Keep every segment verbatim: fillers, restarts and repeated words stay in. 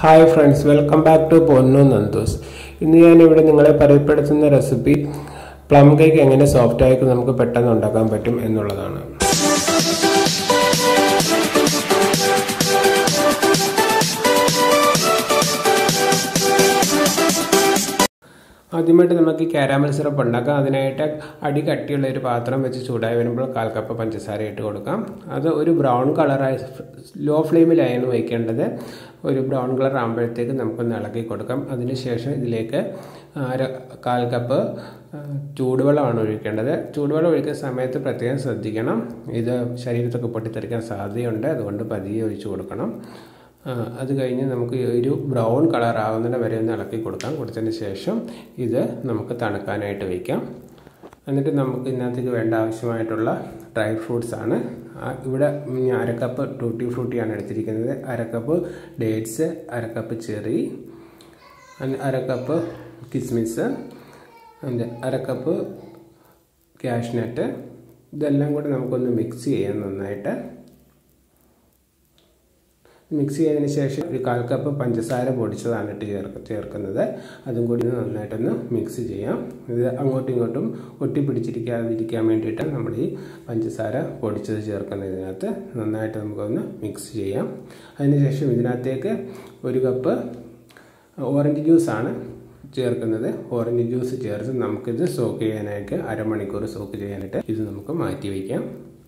Hi friends, welcome back to Ponnu Nandus. ഇന്ന് ഞാൻ ഇവിടെ നിങ്ങളെ പരിചയപ്പെടുത്തുന്ന റെസിപ്പി പ്ലം കേക്ക് എങ്ങനെ സോഫ്റ്റ് ആയിട്ട് നമുക്ക് പെട്ടെന്ന് ഉണ്ടാക്കാൻ പറ്റും എന്നുള്ളതാണ്. ആദ്യമായിട്ട് നമുക്ക് കാരമൽ സിറപ്പ് ഉണ്ടാക്കാം. അതിനായിട്ട് അടി കട്ടിയുള്ള ഒരു പാത്രം വെച്ച് ചൂടായി വരുമ്പോൾ കാൽ കപ്പ് പഞ്ചസാര ഇട്ട് കൊടുക്കാം. അത് ഒരു ബ്രൗൺ കളറായി ലോ ഫ്ലെയിമിലായാണ് വയ്ക്കേണ്ടത്. ഒരു ബ്രൗൺ കളർ ആകുമ്പോഴത്തേക്ക് നമുക്കൊന്ന് ഇളക്കി കൊടുക്കാം. അതിനുശേഷം ഇതിലേക്ക് അര കാൽ കപ്പ് ചൂടുവെള്ളമാണ് ഒഴിക്കേണ്ടത്. ചൂടുവെള്ളം ഒഴിക്കുന്ന സമയത്ത് പ്രത്യേകം ശ്രദ്ധിക്കണം. ഇത് ശരീരത്തൊക്കെ പൊട്ടിത്തെറിക്കാൻ സാധ്യതയുണ്ട്. അതുകൊണ്ട് പതിയെ ഒഴിച്ചു കൊടുക്കണം. അത് കഴിഞ്ഞ് നമുക്ക് ഒരു ബ്രൗൺ കളർ ആകുന്നതിന് വരെ ഒന്ന് ഇളക്കി കൊടുക്കാം. കൊടുത്തതിന് ശേഷം ഇത് നമുക്ക് തണുക്കാനായിട്ട് വയ്ക്കാം. എന്നിട്ട് നമുക്ക് ഇതിനകത്തേക്ക് വേണ്ട ആവശ്യമായിട്ടുള്ള ഡ്രൈ ഫ്രൂട്ട്സ് ആണ്. ഇവിടെ അരക്കപ്പ് ടൂട്ടി ഫ്രൂട്ടിയാണ് എടുത്തിരിക്കുന്നത്, അരക്കപ്പ് ഡേറ്റ്സ്, അരക്കപ്പ് ചെറി, അരക്കപ്പ് കിസ്മിസ്, അരക്കപ്പ് കാഷ്നട്ട്. ഇതെല്ലാം കൂടെ നമുക്കൊന്ന് മിക്സ് ചെയ്യാം. നന്നായിട്ട് മിക്സ് ചെയ്തതിന് ശേഷം ഒരു കാൽ കപ്പ് പഞ്ചസാര പൊടിച്ചതാണ് ഇട്ട് ചേർക്ക് ചേർക്കുന്നത് അതും കൂടി നന്നായിട്ടൊന്ന് മിക്സ് ചെയ്യാം. ഇത് അങ്ങോട്ടും ഇങ്ങോട്ടും ഒട്ടിപ്പിടിച്ചിരിക്കാതിരിക്കാൻ വേണ്ടിയിട്ട് നമ്മൾ ഈ പഞ്ചസാര പൊടിച്ചത് ചേർക്കുന്നതിനകത്ത് നന്നായിട്ട് നമുക്കൊന്ന് മിക്സ് ചെയ്യാം. അതിനുശേഷം ഇതിനകത്തേക്ക് ഒരു കപ്പ് ഓറഞ്ച് ജ്യൂസാണ് ചേർക്കുന്നത്. ഓറഞ്ച് ജ്യൂസ് ചേർത്ത് നമുക്കിത് സോക്ക് ചെയ്യാനായിട്ട് അരമണിക്കൂർ സോക്ക് ചെയ്യാനായിട്ട് ഇത് നമുക്ക് മാറ്റി വയ്ക്കാം.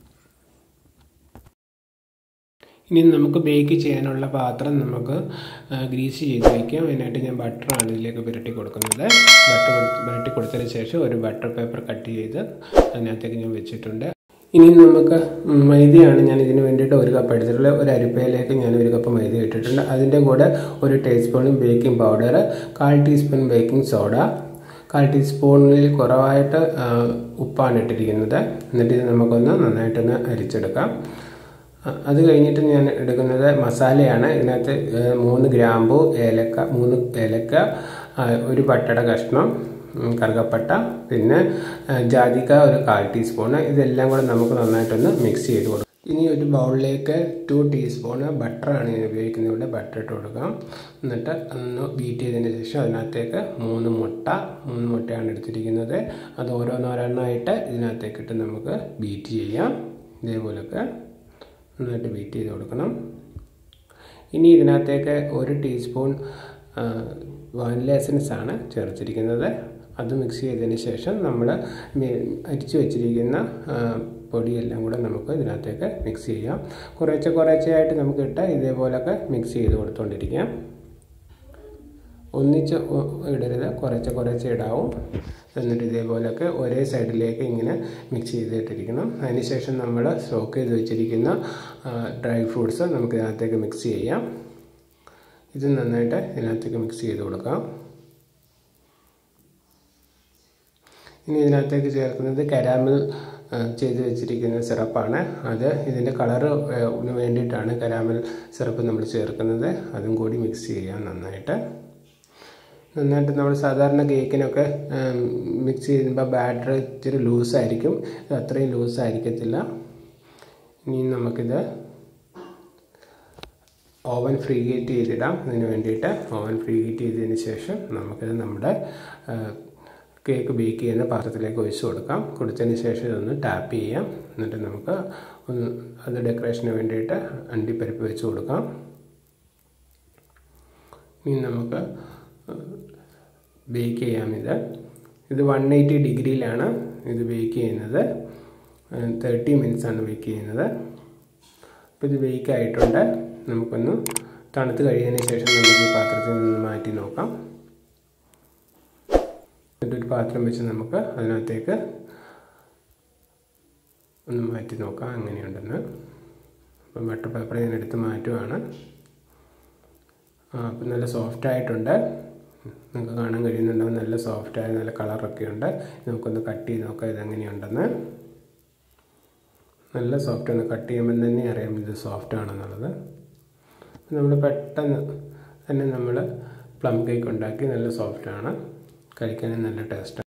ഇനി നമുക്ക് ബേക്ക് ചെയ്യാനുള്ള പാത്രം നമുക്ക് ഗ്രീസ് ചെയ്ത് വയ്ക്കാം. അതിനായിട്ട് ഞാൻ ബട്ടറാണ് ഇതിലേക്ക് പുരട്ടി കൊടുക്കുന്നത്. ബട്ടർ പുരട്ടി കൊടുത്തതിന് ശേഷം ഒരു ബട്ടർ പേപ്പർ കട്ട് ചെയ്ത് അതിനകത്തേക്ക് ഞാൻ വെച്ചിട്ടുണ്ട്. ഇനി നമുക്ക് മൈദയാണ് ഞാൻ ഇതിന് വേണ്ടിയിട്ട് ഒരു കപ്പ് എടുത്തിട്ടുള്ളത്. ഒരു അരിപ്പയിലേക്ക് ഞാൻ ഒരു കപ്പ് മൈദ ഇട്ടിട്ടുണ്ട്. അതിൻ്റെ കൂടെ ഒരു ടീസ്പൂൺ ബേക്കിംഗ് പൗഡർ, കാൽ ടീസ്പൂൺ ബേക്കിംഗ് സോഡ, കാൽ ടീസ്പൂണിൽ കുറവായിട്ട് ഉപ്പാണ് ഇട്ടിരിക്കുന്നത്. എന്നിട്ട് ഇത് നമുക്കൊന്ന് നന്നായിട്ടൊന്ന് അരിച്ചെടുക്കാം. അത് കഴിഞ്ഞിട്ട് ഞാൻ എടുക്കുന്നത് മസാലയാണ്. ഇതിനകത്ത് മൂന്ന് ഗ്രാമ്പു, ഏലക്ക, മൂന്ന് ഏലക്ക, ഒരു പട്ടയുടെ കഷ്ണം, കറുകപ്പട്ട, പിന്നെ ജാതിക്ക ഒരു കാൽ ടീസ്പൂണ്. ഇതെല്ലാം കൂടെ നമുക്ക് നന്നായിട്ടൊന്ന് മിക്സ് ചെയ്ത് കൊടുക്കാം. ഇനി ഒരു ബൗളിലേക്ക് ടു ടീസ്പൂണ് ബട്ടറാണ് ഞാൻ ഉപയോഗിക്കുന്നത്. ഇവിടെ ബട്ടർ ഇട്ട് കൊടുക്കാം. എന്നിട്ട് ഒന്ന് ബീറ്റ് ചെയ്തതിന് ശേഷം അതിനകത്തേക്ക് മൂന്ന് മുട്ട മൂന്ന് മുട്ടയാണ് എടുത്തിരിക്കുന്നത്. അത് ഓരോന്നോരോന്നായിട്ട് ഇതിനകത്തേക്കിട്ട് നമുക്ക് ബീറ്റ് ചെയ്യാം. ഇതേപോലൊക്കെ നന്നായിട്ട് ബീറ്റ് ചെയ്ത് കൊടുക്കണം. ഇനി ഇതിനകത്തേക്ക് ഒരു ടീസ്പൂൺ വാനില എസൻസ് ആണ് ചേർത്തിരിക്കുന്നത്. അത് മിക്സ് ചെയ്തതിന് ശേഷം നമ്മൾ അരിച്ചു വെച്ചിരിക്കുന്ന പൊടിയെല്ലാം കൂടെ നമുക്ക് ഇതിനകത്തേക്ക് മിക്സ് ചെയ്യാം. കുറേശ്ശെ കുറേശ്ശെയായിട്ട് നമുക്ക് ഇട്ട് ഇതേപോലൊക്കെ മിക്സ് ചെയ്ത് കൊടുത്തുകൊണ്ടിരിക്കാം. ഒന്നിച്ച് ഇടരുത്, കുറേശ്ശെ കുറേശ്ശെ ഇടാവും. എന്നിട്ട് ഇതേപോലൊക്കെ ഒരേ സൈഡിലേക്ക് ഇങ്ങനെ മിക്സ് ചെയ്തിട്ടിരിക്കണം. അതിനുശേഷം നമ്മൾ സ്റ്റോക്ക് ചെയ്ത് വെച്ചിരിക്കുന്ന ഡ്രൈ ഫ്രൂട്ട്സ് നമുക്ക് ഇതിനകത്തേക്ക് മിക്സ് ചെയ്യാം. ഇത് നന്നായിട്ട് ഇതിനകത്തേക്ക് മിക്സ് ചെയ്ത് കൊടുക്കാം. ഇനി ഇതിനകത്തേക്ക് ചേർക്കുന്നത് കാരമൽ ചെയ്ത് വെച്ചിരിക്കുന്ന സിറപ്പാണ്. അത് ഇതിൻ്റെ കളറ് വേണ്ടിയിട്ടാണ് കാരമൽ സിറപ്പ് നമ്മൾ ചേർക്കുന്നത്. അതും കൂടി മിക്സ് ചെയ്യാം. നന്നായിട്ട് നന്നായിട്ട് നമ്മൾ സാധാരണ കേക്കിനൊക്കെ മിക്സ് ചെയ്യുമ്പോൾ ബാറ്റർ ഇച്ചിരി ലൂസായിരിക്കും. ഇത് അത്രയും ലൂസായിരിക്കത്തില്ല. ഇനി നമുക്കിത് ഓവൻ ഫ്രീ ഹീറ്റ് ചെയ്തിടാം. അതിന് വേണ്ടിയിട്ട് ഓവൻ ഫ്രീ ഹീറ്റ് ചെയ്തതിന് ശേഷം നമുക്കിത് നമ്മുടെ കേക്ക് ബേക്ക് ചെയ്യുന്ന പാത്രത്തിലേക്ക് ഒഴിച്ച് കൊടുക്കാം. കൊടുത്തതിന് ശേഷം ഇതൊന്ന് ടാപ്പ് ചെയ്യാം. എന്നിട്ട് നമുക്ക് ഒന്ന് അത് ഡെക്കറേഷന് വേണ്ടിയിട്ട് അണ്ടിപ്പരിപ്പ് വെച്ച് കൊടുക്കാം. ഇനി നമുക്ക് ബേക്ക് ചെയ്യാം. ഇത് ഇത് വൺ എയ്റ്റി ഡിഗ്രിയിലാണ് ഇത് ബേക്ക് ചെയ്യുന്നത്. തേർട്ടി മിനിറ്റ്സ് ആണ് ബേക്ക് ചെയ്യുന്നത്. അപ്പോൾ ഇത് ബേക്ക് ആയിട്ടുണ്ട്. നമുക്കൊന്ന് തണുത്ത് കഴിയുന്നതിന് ശേഷം നമുക്ക് ഈ പാത്രത്തിൽ നിന്ന് മാറ്റി നോക്കാം. എന്നിട്ടൊരു പാത്രം വെച്ച് നമുക്ക് അതിനകത്തേക്ക് ഒന്ന് മാറ്റി നോക്കാം എങ്ങനെയുണ്ടെന്ന്. അപ്പം ബട്ടർ പേപ്പർ ഞാൻ എടുത്ത് മാറ്റുവാണ്. അപ്പം നല്ല സോഫ്റ്റ് ആയിട്ടുണ്ട്. നിങ്ങൾക്ക് കാണാൻ കഴിയുന്നുണ്ടാവും. നല്ല സോഫ്റ്റായ നല്ല കളറൊക്കെ ഉണ്ട്. നമുക്കൊന്ന് കട്ട് ചെയ്ത് നോക്കാം ഇതെങ്ങനെയുണ്ടെന്ന്. നല്ല സോഫ്റ്റ് ആണ്. കട്ട് ചെയ്യുമ്പോൾ തന്നെ അറിയാം ഇത് സോഫ്റ്റ് ആണെന്നുള്ളത്. നമ്മൾ പെട്ടെന്ന് തന്നെ നമ്മൾ പ്ലം കേക്ക് ഉണ്ടാക്കി. നല്ല സോഫ്റ്റാണ്, കഴിക്കാനും നല്ല ടേസ്റ്റാണ്.